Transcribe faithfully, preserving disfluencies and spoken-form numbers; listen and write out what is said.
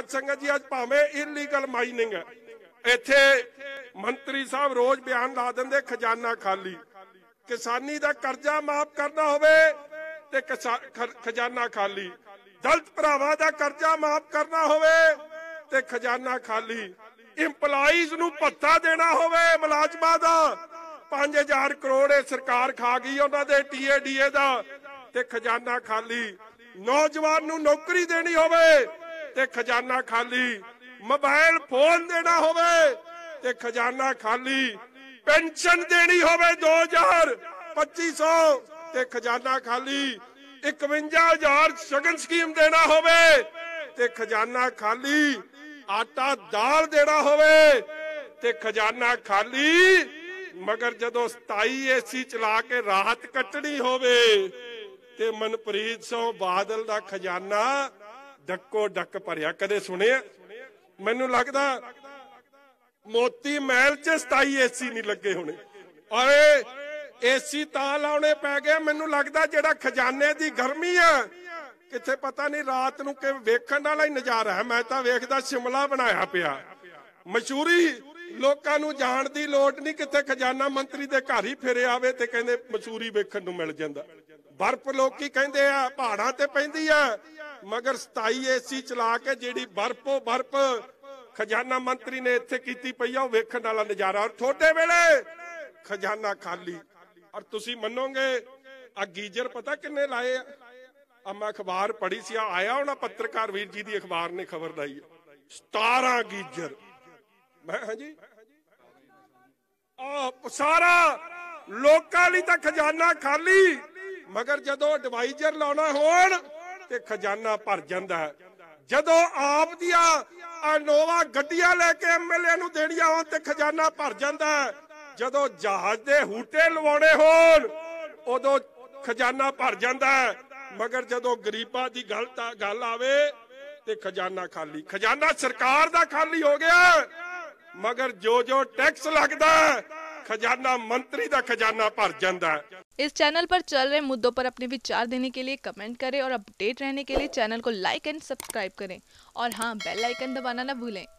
साध संगत जी, अज भावें इलीगल माइनिंग है, इत्थे मंत्री साहब रोज बयान ला देंदे खजाना खाली, किसानी दा कर्जा माफ करना होवे ते खजाना खाली, दलित भरावां दा कर्जा माफ करना होवे ते खजाना खाली, इंपलाईज नूं भत्ता देना होवे मुलाजमां दा पांच हजार करोड़ सरकार खा गई उन्हां दे टीए डीए दा ते खजाना खाली, नौजवान नूं नौकरी देनी होवे ते खजाना खाली, मोबाइल फोन देना होवे ते खजाना खाली, पेंशन देनी होवे दो हजार पच्ची सौ ते खजाना खाली, इकवंजा हजार शगन स्कीम देना होवे ते खजाना खाली, आटा दाल देना होवे ते खजाना खाली, मगर जदों सताई एसी चला के राहत कटनी होवे ते मनप्रीत सिंह बादल दा खजाना डक्को डक भरिया। कदे सुने? मैनू लगदा मोती महल च सताई एसी नहीं लगे होने, और एसी तां लाने पै गए मैनू लगदा जेड़ा खजाने दी गर्मी है किथे पता नहीं रात नूं कि वेखण वाला ही नजारा है। मैं तां वेखदा शिमला बनाया पिया, मशहूरी लोकां नूं जाण दी लोड़ नहीं, किथे खजाना मंत्री दे घर ही फिरे आवे ते कहंदे मसूरी वेखण नूं मिल जांदा। बर्फ लोकी कहंदे आ पहाड़ां ते पैंदी आ, मगर सताई एसी चला के जिहड़ी बर्फो बर्फ खजाना मंत्री ने इत्थे कीती पई आ, वेखण वाला नजारा। और थोड़े वेले खजाना खाली। और तुसी मनोगे आ गीजर पता किन्ने लाए आ? आ मैं अखबार पढ़ी सी, आया होना पत्रकार वीर जी दी अखबार ने खबर लाई, सतारह गीजर। मैं हाँ जी आ सारा लोकां लई तां खजाना खाली, मगर जदों एडवाइजर लाना होण ते खजाना भर जांदा है। जदों आप दिया इनोवा गड्डियां लेके एमएलए नूं देणियां होण ते खजाना भर जांदा है। जदों जहाज दे हूटे लवाउणे होण उदों खजाना भर जांदा है, मगर जदों गरीबां दी गल गल आवे ते खजाना खाली। खजाना सरकार दा खाली हो गया, मगर जो जो टैक्स लगदा खजाना मंत्री दा खजाना भर जांदा है। इस चैनल पर चल रहे मुद्दों पर अपने विचार देने के लिए कमेंट करें और अपडेट रहने के लिए चैनल को लाइक एंड सब्सक्राइब करें, और हाँ, बेल आइकन दबाना ना भूलें।